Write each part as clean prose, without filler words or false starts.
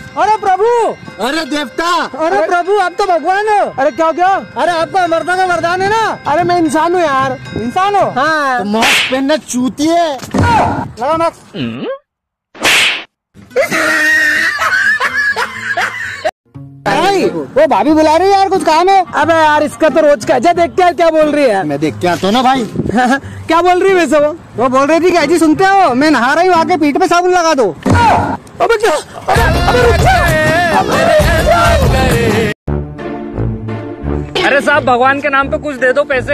अरे प्रभु, अरे देवता, अरे प्रभु आप तो भगवान हो। अरे क्या क्या? अरे आपका अमरता का वरदान है ना। अरे मैं इंसान हूँ यार। इंसान हो? हाँ। तो मास्क पहनना चूतिए। लगा मास्क। वो भाभी बुला रही है यार, कुछ काम है। अबे यार इसका तो रोज का है, देख के क्या बोल रही है। मैं देख के आता हूँ ना भाई। क्या बोल रही है वैसे वो बोल रही थी कि अजी सुनते हो, मैं नहा रही हूँ, आके पीठ पे साबुन लगा दो। अबे क्या? अरे साहब भगवान के नाम पे कुछ दे दो पैसे।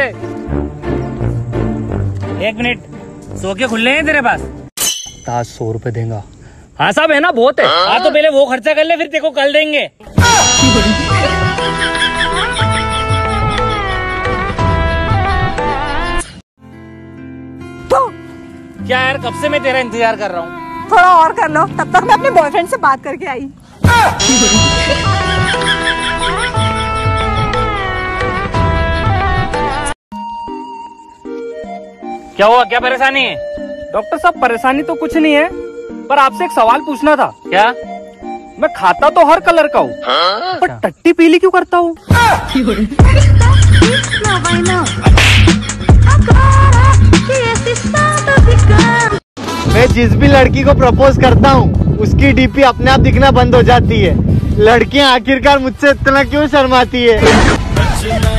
1 मिनट, 100 के खुले हैं तेरे पास? 100 रुपए देगा। हाँ साहब है ना, बहुत है। हाँ तो पहले वो खर्चा कर ले, फिर तेरे को कल देंगे। तो क्या यार, कब से मैं तेरा इंतजार कर रहा हूँ। थोड़ा और कर लो, तब तक मैं अपने बॉयफ्रेंड से बात करके आई। क्या हुआ, क्या परेशानी है? डॉक्टर साहब परेशानी तो कुछ नहीं है, पर आपसे एक सवाल पूछना था। क्या? मैं खाता तो हर कलर का हूँ, पर टट्टी पीली क्यों करता हूँ? मैं जिस भी लड़की को प्रपोज करता हूँ उसकी डीपी अपने आप दिखना बंद हो जाती है। लड़कियाँ आखिरकार मुझसे इतना क्यों शर्माती है?